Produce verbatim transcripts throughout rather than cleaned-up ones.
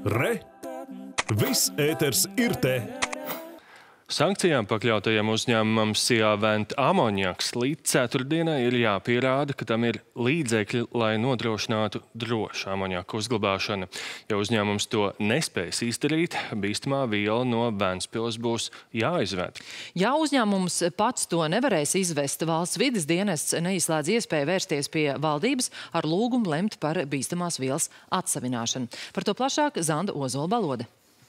Re! Viss ēters ir te! Sankcijām pakļautajam uzņēmumam Sijā Vent amoniaks līdz ceturtdienai ir jāpierāda, ka tam ir līdzekļi, lai nodrošinātu drošu amoniaku uzglabāšanu. Ja uzņēmums to nespēs izdarīt, bīstamā viela no Ventspils būs jāizved. Ja uzņēmums pats to nevarēs izvest, valsts vides dienests neizslēdz iespēju vērsties pie valdības ar lūgumu lemt par bīstamās vielas atsavināšanu. Par to plašāk Zanda Ozola-Balode.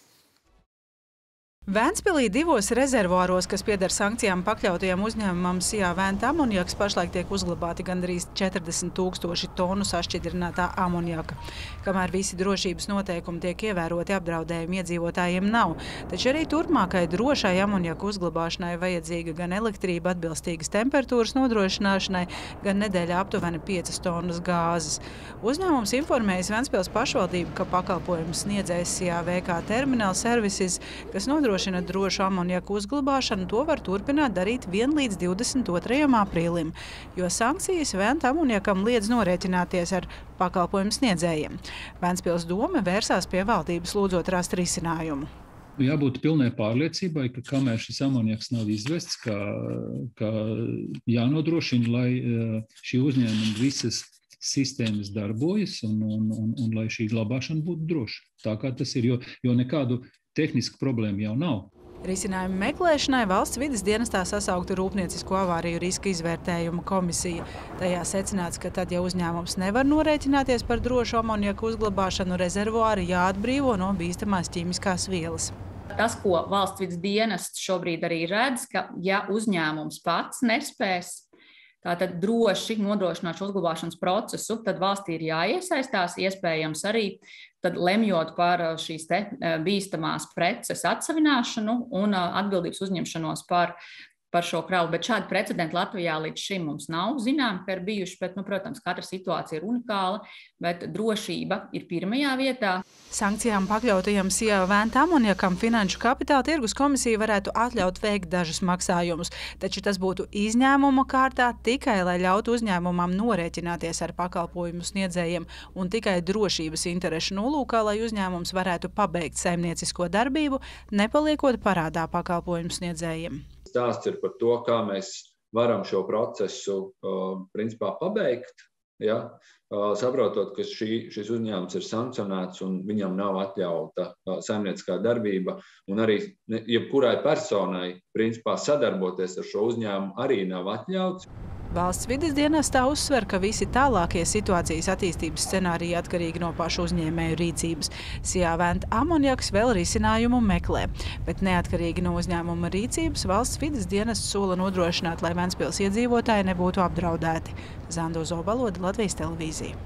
Ventspilī divos rezervuāros, kas pieder sankcijām pakļautajam uzņēmumam Sijā Vent amoniaks, pašlaik tiek uzglabāti gandrīz četrdesmit tūkstoši tonu sašķidrinātā amoniaka. Kamēr visi drošības noteikumi tiek ievēroti, apdraudējumi iedzīvotājiem nav. Taču arī turpmākai drošai amoniaka uzglabāšanai vajadzīga gan elektrība atbilstīgas temperatūras nodrošināšanai, gan nedēļā aptuveni piecas tonnas gāzes. Uzņēmums informējas Ventspils pašvaldību, ka pakalpojums sniedzējs Sijā V K Terminal Services, kas nodrošina drošu amoniaku uzglabāšanu, to var turpināt darīt vien līdz divdesmit otrajam aprīlim, jo sankcijas Vent amoniakam liedz norēķināties ar pakalpojumu sniedzējiem. Ventspils doma vērsās pie valdības lūdzot rast risinājumu. Jābūt pilnai pārliecībai, ka kamēr šis amoniaks nav izvests, ka, ka jānodrošina, lai šī uzņēmuma visas sistēmas darbojas un, un, un, un lai šī glabāšana būtu droša. Tā kā tas ir, jo, jo nekādu tehnisku problēmu jau nav. Risinājumu meklēšanai valsts vides dienestā sasaukta Rūpniecisko avāriju riska izvērtējuma komisija. Tajā secināts, ka tad, ja uzņēmums nevar norēķināties par drošu amoniaku uzglabāšanu, rezervuāri jāatbrīvo no bīstamās ķīmiskās vielas. Tas, ko valsts vides dienests šobrīd arī redz, ka ja uzņēmums pats nespēs tātad droši nodrošināt šo uzglabāšanas procesu, tad valstī ir jāiesaistās, iespējams arī tad lemjot par šīs te bīstamās preces atsavināšanu un atbildības uzņemšanos par, par šo kravu. Bet šādi precedenti Latvijā līdz šim mums nav zinām, ka ir bijuši, bet, nu, protams, katra situācija ir unikāla, bet drošība ir pirmajā vietā. Sankcijām pakļautajam Sijā Vent amoniakam Finanšu kapitāla tirgus komisija varētu atļaut veikt dažus maksājumus, taču tas būtu izņēmuma kārtā tikai, lai ļautu uzņēmumam norēķināties ar pakalpojumu sniedzējiem un tikai drošības interešu nolūkā, lai uzņēmums varētu pabeigt saimniecisko darbību, nepaliekot parādā pakalpojumu sniedzējiem. Stāsts ir par to, kā mēs varam šo procesu uh, principā pabeigt. Ja, saprotot, ka šī, šis uzņēmums ir sankcionēts un viņam nav atļauta saimnieciskā darbība, un arī jebkurai personai principā sadarboties ar šo uzņēmumu arī nav atļauts. Valsts vides dienestā uzsver, ka visi tālākie situācijas attīstības scenāriji atkarīgi no pašu uzņēmēju rīcības. Sijā Vent amoniaks vēl risinājumu meklē, bet neatkarīgi no uzņēmuma rīcības valsts vides dienests sola nodrošināt, lai Ventspils iedzīvotāji nebūtu apdraudēti. Zanda Ozola-Balode, Latvijas televīzija.